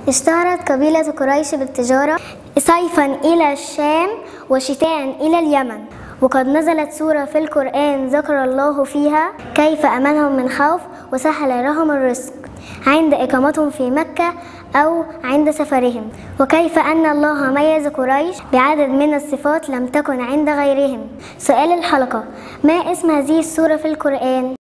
اشتهرت قبيلة قريش بالتجارة صيفا إلى الشام وشتاء إلى اليمن، وقد نزلت سورة في القرآن ذكر الله فيها كيف أمنهم من خوف وسهل لهم الرزق عند إقامتهم في مكة أو عند سفرهم، وكيف أن الله ميز قريش بعدد من الصفات لم تكن عند غيرهم. سؤال الحلقة: ما اسم هذه السورة في القرآن؟